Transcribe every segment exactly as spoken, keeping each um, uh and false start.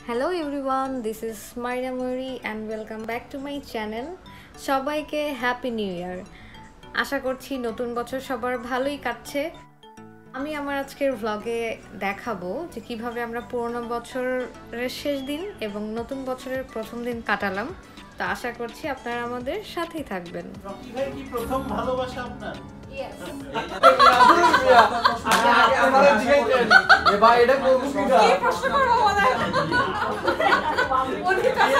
Hello everyone, this is Maria Mori and welcome back to my channel. সবাইকে happy new year. আশা করছি নতুন বছর সবার ভালোই কাটছে। আমি আমার আজকের ভ্লগে দেখাবো যে কিভাবে আমরা পুরনো বছরের শেষ দিন এবং নতুন বছরের প্রথম দিন কাটালাম। তো আশা করছি আপনারা আমাদের সাথেই থাকবেন। রকি ভাই কি প্রথম ভালোবাসা আপনার? Yes. ভাই এটা করব কি না? কি প্রশ্ন করব বলে? ওর কি কাছে?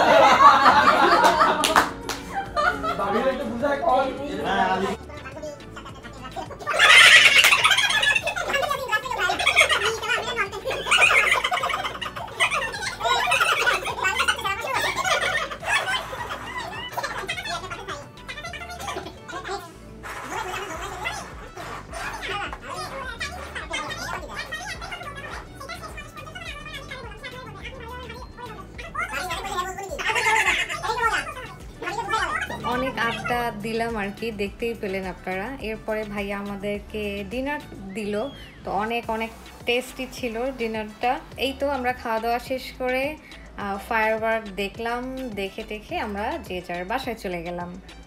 ভাবিরে একটু বুঝায় কল। হ্যাঁ আলী অনেক আড্ডা দিলাম আর কি, দেখতেই পেলেন আপনারা। এরপরে ভাইয়া আমাদেরকে ডিনার দিল, তো অনেক অনেক টেস্টি ছিল ডিনারটা। এই তো আমরা খাওয়া দাওয়া শেষ করে ফায়ারওয়ার্ক দেখলাম, দেখে দেখে আমরা যে যার বাসায় চলে গেলাম।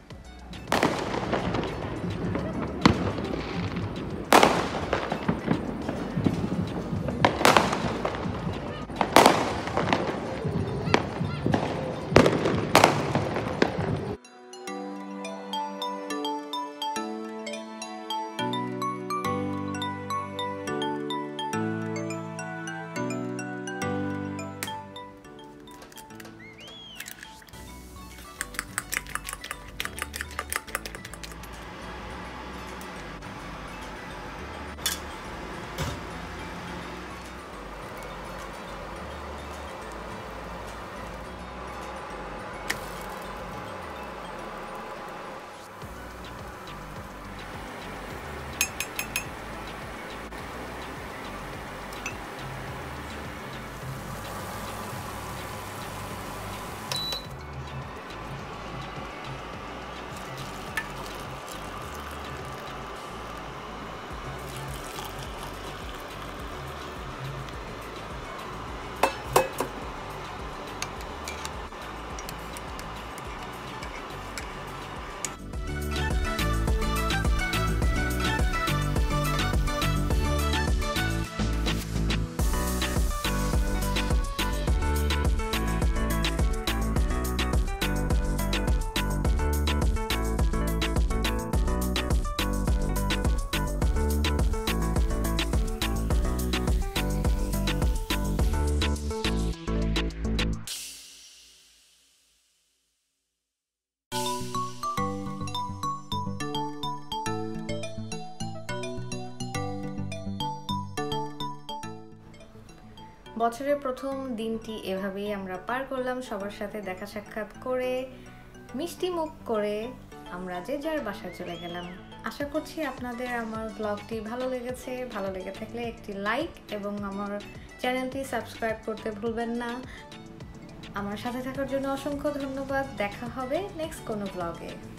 বছরের প্রথম দিনটি এভাবেই আমরা পার করলাম, সবার সাথে দেখা সাক্ষাৎ করে মিষ্টি মুখ করে আমরা যে যার বাসায় চলে গেলাম। আশা করছি আপনাদের আমার ব্লগটি ভালো লেগেছে। ভালো লেগে থাকলে একটি লাইক এবং আমার চ্যানেলটি সাবস্ক্রাইব করতে ভুলবেন না। আমার সাথে থাকার জন্য অসংখ্য ধন্যবাদ। দেখা হবে নেক্সট কোনো ব্লগে।